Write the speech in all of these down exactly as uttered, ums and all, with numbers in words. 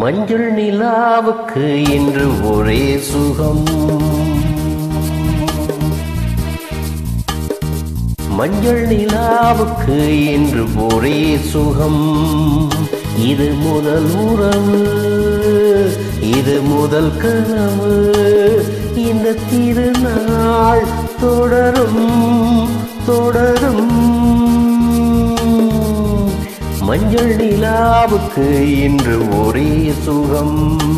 மஞ்சள் நிலாவுக்கு இன்று ஒரே சுகம். மஞ்சள் நிலாவுக்கு இன்று ஒரே சுகம். இது முதல் உறவு, இது முதல் கனவு. இந்த திருநாள் தொடரும் தொடரும். மஞ்சள் நிலாவுக்கு இன்று ஒரே சுகம்.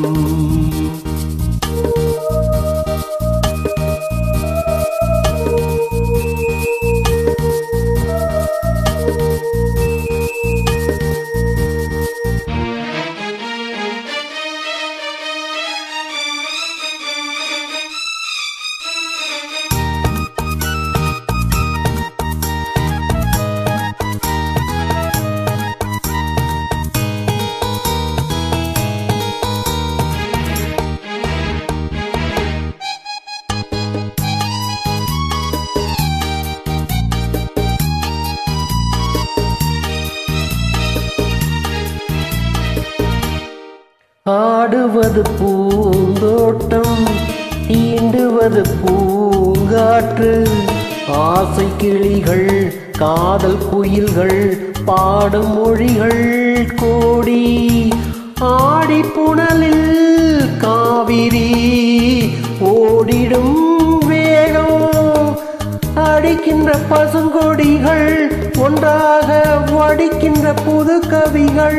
ஆடுவது பூந்தோட்டம், தீண்டுவது பூங்காற்று. ஆசை கிளிகள், காதல் குயில்கள், பாடும் மொழிகள் கோடி. ஆடி புனலில் காவிரி ஓடிடும் வேகம். அடிக்கின்ற பசுங்கொடிகள் ஒன்றாக வடிக்கின்ற புது கவிகள்.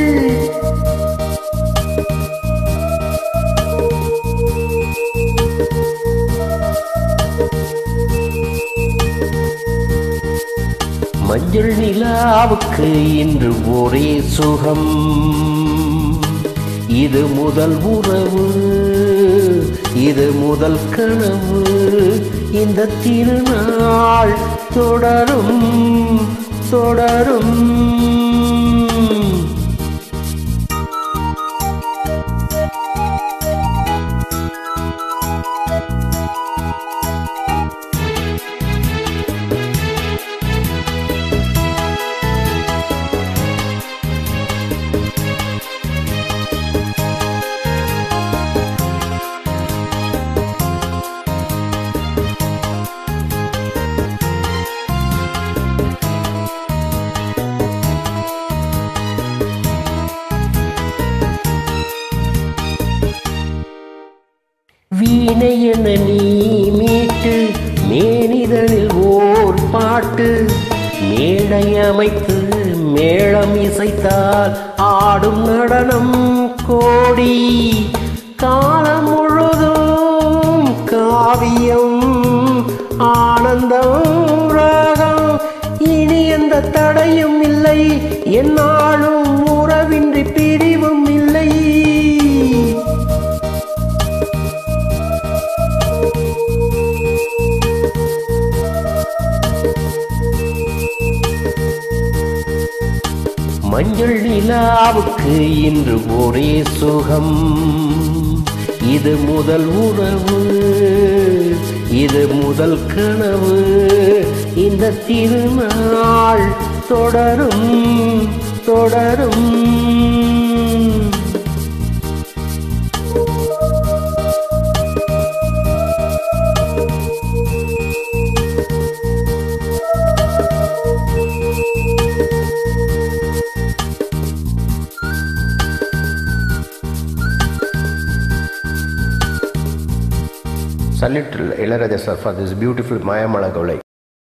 மஞ்சள் நிலாவுக்கு இன்று ஒரே சுகம். இது முதல் உறவு, இது முதல் கனவு. இந்த திருநாள் தொடரும் தொடரும். வீணை என நீ மீட்டு, மேனிதழில் ஓர் பாட்டு. மேடை அமைத்து மேளம் இசைத்தால் ஆடும் நடனம் கோடி. காலம் முழுதும் காவியம், ஆனந்தம் ராகம். இனி எந்த தடையும் இல்லை, என்னாலும் உறவின்றி பிரிவும் இல்லை. மஞ்சள் நிலாவுக்கு இன்று ஒரே சுகம். இது முதல் உறவு, இது முதல் கனவு. இந்த திருநாள் தொடரும் தொடரும். Salute Ilayaraja sir for this beautiful Mayamala Golai.